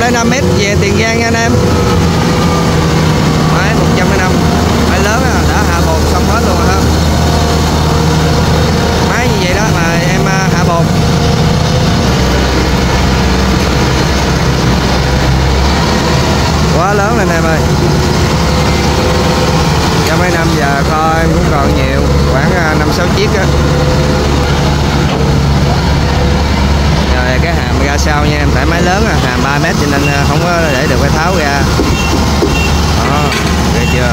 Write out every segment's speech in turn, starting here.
105m về Tiền Giang nha anh em. Máy 105, máy lớn đã hạ bồn xong hết luôn rồi ha. Máy như vậy đó mà em hạ bồn. Quá lớn lên em ơi. 105 giờ kho em cũng còn nhiều, khoảng 5-6 chiếc á. Rồi cái hàm ra sau nha em, tại máy lớn hàm 3m cho nên không có để được phải tháo ra. Đó, thấy chưa?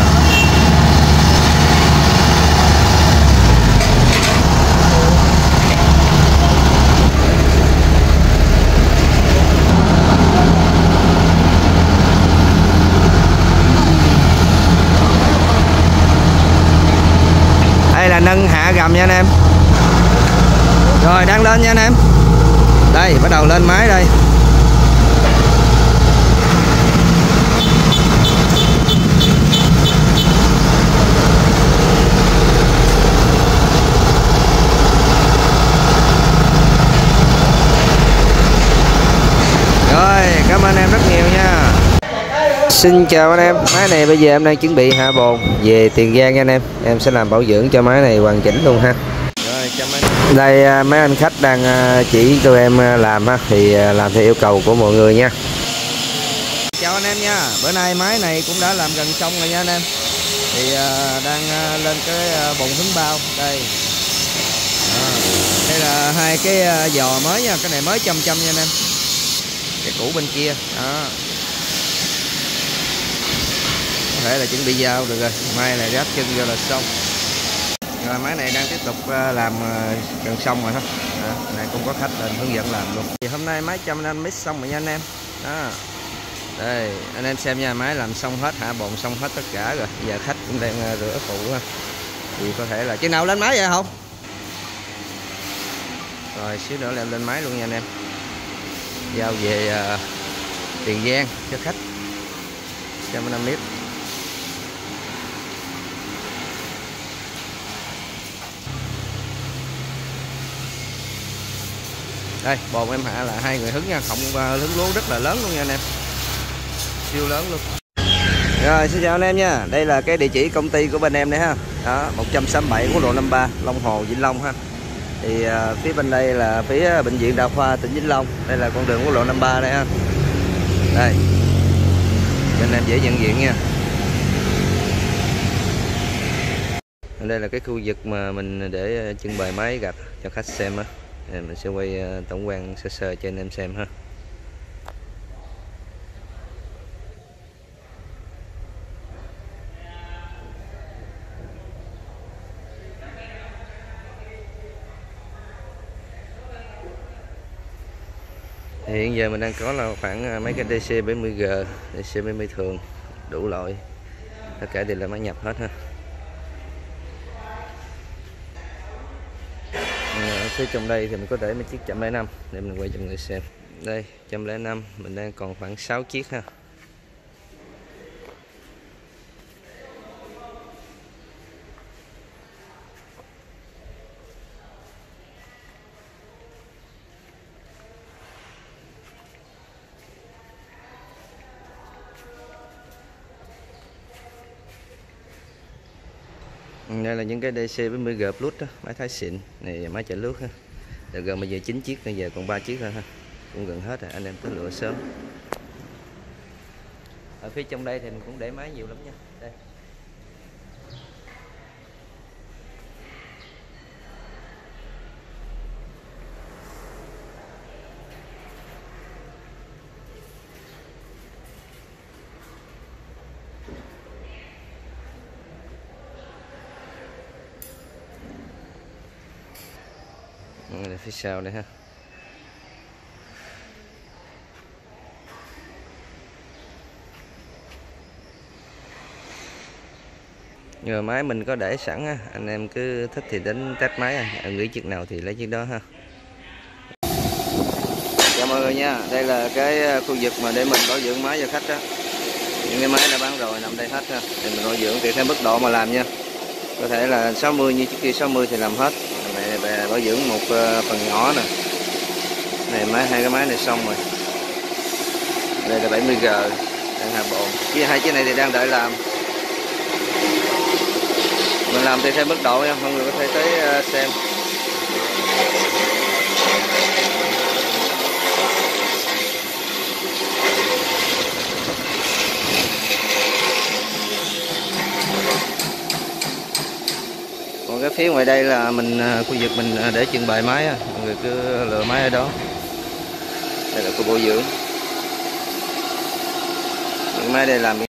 Đây là nâng hạ gầm nha anh em. Rồi đang lên nha anh em. Đây bắt đầu lên máy đây. Rồi cảm ơn em rất nhiều nha. Xin chào anh em, máy này bây giờ em đang chuẩn bị hạ bồn về Tiền Giang nha anh em. Em sẽ làm bảo dưỡng cho máy này hoàn chỉnh luôn ha. Rồi, đây mấy anh khách đang chỉ cho em làm ha, thì làm theo yêu cầu của mọi người nha. Chào anh em nha, bữa nay máy này cũng đã làm gần xong rồi nha anh em. Thì đang lên cái bồn hứng bao đây. Đây là hai cái giò mới nha, cái này mới châm nha anh em. Cái cũ bên kia đó. Có thể là chuẩn bị giao được rồi, mai này ráp chân vô là xong. Rồi máy này đang tiếp tục làm gần xong rồi đó. Này cũng có khách lên hướng dẫn làm luôn. Thì hôm nay máy 105m xong rồi nha anh em. Đó. Đây anh em xem nha, máy làm xong hết, hạ bồn xong hết tất cả rồi. Giờ khách cũng đang rửa phụ ha. Thì có thể là chừng nào lên máy vậy không? Rồi xíu nữa là em lên máy luôn nha anh em. Giao về Tiền Giang cho khách 105m. Đây bồn em hạ là 2 người hứng nha, không hứng lúa rất là lớn luôn nha anh em, siêu lớn luôn. Rồi xin chào anh em nha, đây là cái địa chỉ công ty của bên em đấy ha. Đó 167 quốc lộ 53 Long Hồ Vĩnh Long ha. Thì phía bên đây là phía bệnh viện Đa khoa tỉnh Vĩnh Long, đây là con đường quốc lộ 53 đây ha. Đây cho anh em dễ nhận diện nha. Đây là cái khu vực mà mình để trưng bày máy gặt cho khách xem á. Mình sẽ quay tổng quan sơ sơ cho anh em xem ha. Thì hiện giờ mình đang có là khoảng mấy cái DC 70G, DC 70 thường, đủ loại, tất cả đều là máy nhập hết ha. Ở phía trong đây thì mình có để mấy chiếc 105 để mình quay cho mọi người xem. Đây 105 mình đang còn khoảng 6 chiếc ha. Đây là những cái DC 70G Plus đó, máy thái xịn này, máy chạy lướt ha. Được gần bây giờ 9 chiếc, bây giờ còn 3 chiếc thôi ha, cũng gần hết rồi, anh em cứ lựa sớm. Ở phía trong đây thì mình cũng để máy nhiều lắm nha. Đây. Đây phía sau đây ha. Nhờ máy mình có để sẵn á, anh em cứ thích thì đến test máy, nghĩ chiếc nào thì lấy chiếc đó ha. Chào mọi người nha, đây là cái khu vực mà để mình bảo dưỡng máy cho khách đó. Những cái máy đã bán rồi nằm đây hết ha, thì mình bảo dưỡng tùy theo mức độ mà làm nha. Có thể là 60 như chiếc kia 60 thì làm hết. Này về bảo dưỡng một phần nhỏ nè. Này máy, hai cái máy này xong rồi. Đây là 70G đang hạ bồn. Hai chiếc này thì đang đợi làm. Mình làm tùy theo mức độ nha, mọi người có thể tới xem. Còn cái phía ngoài đây là mình khu vực mình để trưng bày máy, mọi người cứ lựa máy ở đó. Đây là khu bảo dưỡng. Những máy đây làm